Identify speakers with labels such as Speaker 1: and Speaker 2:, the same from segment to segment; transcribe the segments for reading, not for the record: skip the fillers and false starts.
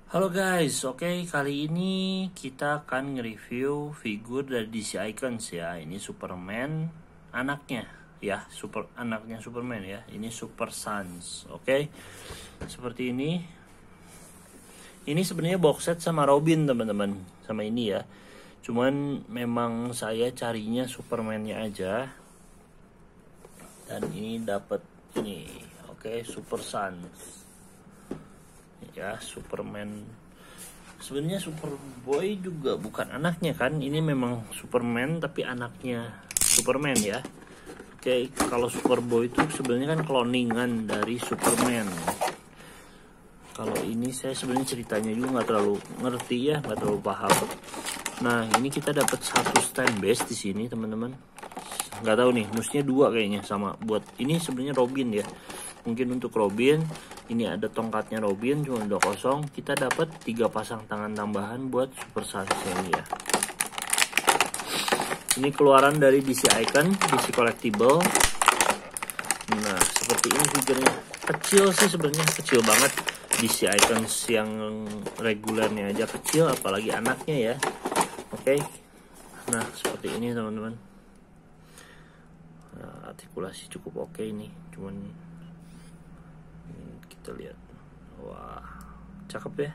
Speaker 1: Halo guys, oke, kali ini kita akan nge-review figur dari DC Icons ya. Ini Superman anaknya ya, anaknya Superman ya. Ini Super Sons, oke. Seperti ini. Ini sebenarnya box set sama Robin teman-teman, sama ini ya. Cuman memang saya carinya Superman-nya aja. Dan ini dapat ini, oke, Super Sons. Ya, Superman. Sebenarnya Superboy juga bukan anaknya kan, ini memang Superman tapi anaknya Superman ya. Oke, kalau Superboy itu sebenarnya kan cloningan dari Superman. Kalau ini saya sebenarnya ceritanya juga nggak terlalu ngerti ya, nggak terlalu paham. Nah, ini kita dapat satu stand base di sini teman-teman. Nggak tahu nih, mestinya dua kayaknya sama. Buat ini sebenarnya Robin ya. Mungkin untuk Robin, ini ada tongkatnya Robin cuma 2-0. Kita dapat 3 pasang tangan tambahan buat Super Sons ini ya. Ini keluaran dari DC Icon, DC Collectible. Nah, seperti ini figurnya. Kecil sih sebenarnya, kecil banget. DC Icons yang regulernya aja kecil, apalagi anaknya ya. Oke. Nah, seperti ini teman-teman. Nah, artikulasi cukup oke ini, cuman kita lihat, wah, cakep ya.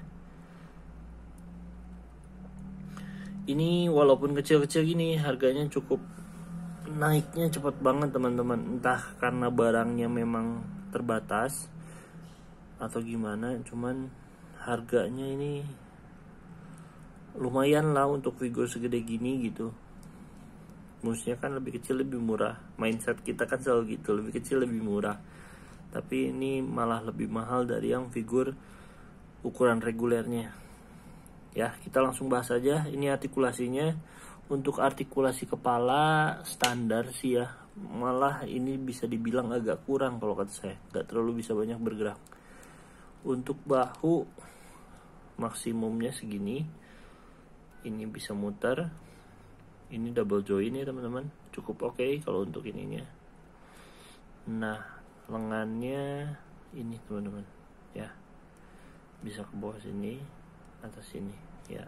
Speaker 1: Ini walaupun kecil-kecil gini, harganya cukup naiknya cepat banget teman-teman. Entah karena barangnya memang terbatas atau gimana, cuman harganya ini lumayan lah untuk figur segede gini gitu. Maksudnya kan lebih kecil lebih murah. Mindset kita kan selalu gitu, lebih kecil lebih murah. Tapi ini malah lebih mahal dari yang figur ukuran regulernya. Ya, kita langsung bahas aja. Ini artikulasinya. Untuk artikulasi kepala standar sih ya. Malah ini bisa dibilang agak kurang kalau kata saya. Gak terlalu bisa banyak bergerak. Untuk bahu maksimumnya segini. Ini bisa muter. Ini double join ya teman-teman. Cukup oke kalau untuk ininya. Nah, lengannya ini teman-teman ya, bisa ke bawah sini, atas sini ya.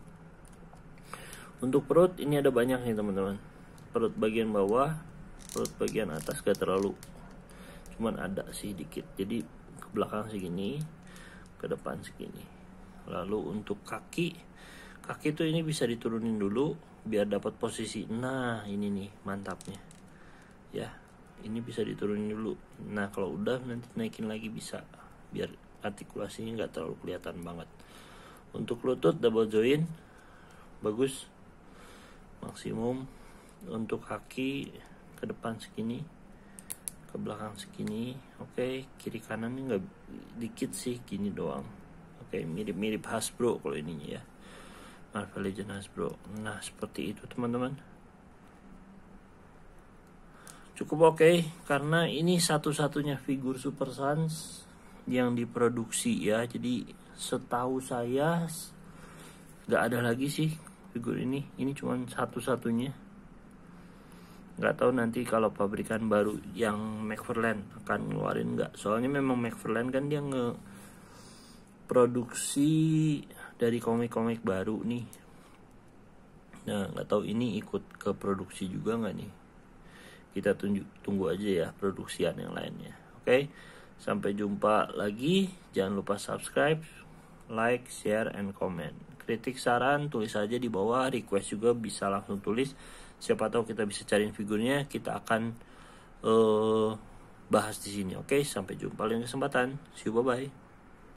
Speaker 1: Untuk perut ini ada banyak nih teman-teman. Perut bagian bawah, perut bagian atas gak terlalu, cuman ada sih dikit. Jadi ke belakang segini, ke depan segini. Lalu untuk kaki tuh ini bisa diturunin dulu biar dapat posisi. Nah, ini nih mantapnya ya. Ini bisa diturunin dulu. Nah, kalau udah nanti naikin lagi bisa, biar artikulasinya nggak terlalu kelihatan banget. Untuk lutut double join, bagus, maksimum. Untuk kaki ke depan segini, ke belakang segini, oke. Kiri kanan nggak, dikit sih, gini doang. Oke, mirip-mirip Hasbro kalau ininya ya, Marvel Legends Hasbro. Nah, seperti itu teman-teman. Cukup oke, karena ini satu-satunya figur Super Sons yang diproduksi ya. Jadi setahu saya nggak ada lagi sih figur ini. Ini cuma satu-satunya. Nggak tahu nanti kalau pabrikan baru yang McFarlane akan ngeluarin nggak. Soalnya memang McFarlane kan dia ngeproduksi dari komik-komik baru nih. Nah, nggak tahu ini ikut ke produksi juga nggak nih. Kita tunggu aja ya produksian yang lainnya. Oke, sampai jumpa lagi. Jangan lupa subscribe, like, share, and comment. Kritik saran tulis aja di bawah. Request juga bisa langsung tulis. Siapa tahu kita bisa cariin figurnya. Kita akan bahas di sini. Oke, sampai jumpa lain kesempatan. See you, bye bye.